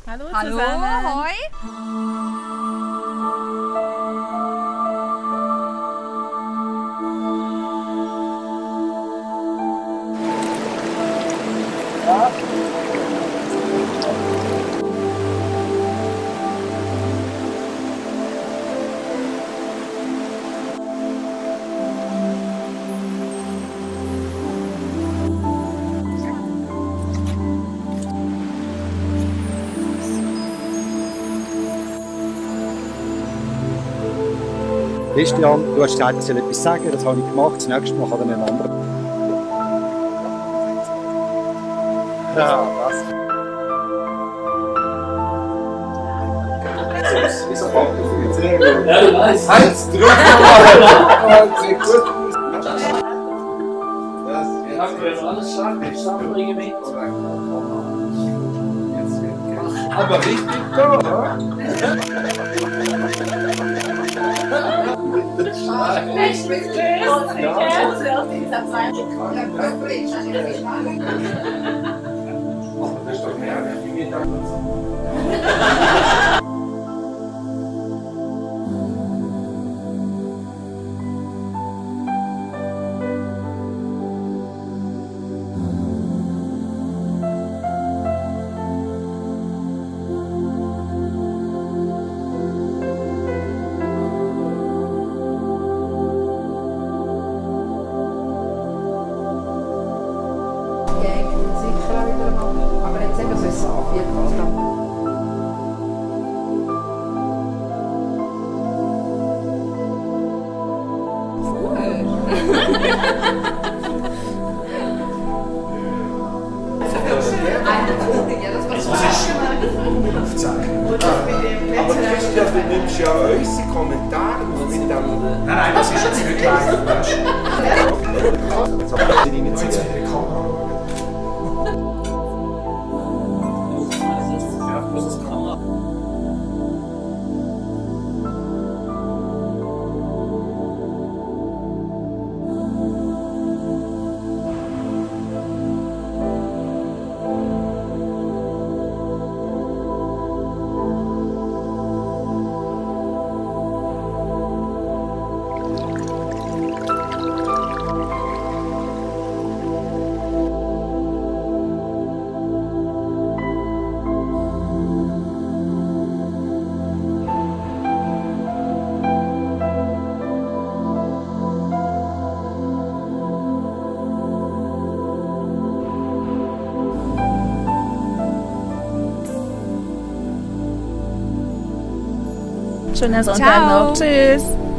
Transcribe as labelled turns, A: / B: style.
A: Hallo,
B: Hallo,
A: zusammen.
B: hoi.
C: Christian, du hast gesagt, ich soll etwas sagen, das habe ich gemacht. Das nächste Mal kann dann ein anderer. Ja, was? Wieso kommt du viel sehr gut?
D: Ja, ich weiß.
C: Heinz, drück mal! Sieht gut aus.
D: Wir haben ja alles stark, ich sage, bringe mit.
C: Aber richtig da, oder?
A: Ich bin
C: Das ist doch herrlich, wie wir da
E: sicher auch wieder machen. Aber jetzt eben so ein Safir-Pasta.
C: Aber Christian, du nimmst ja unsere Kommentare auf mit dem...
D: Nein, das ist jetzt nicht live, weißt du?
C: Jetzt habe ich die initiiert.
D: Ja, das ist Kamera.
A: Schönen Sonntag noch. Tschüss.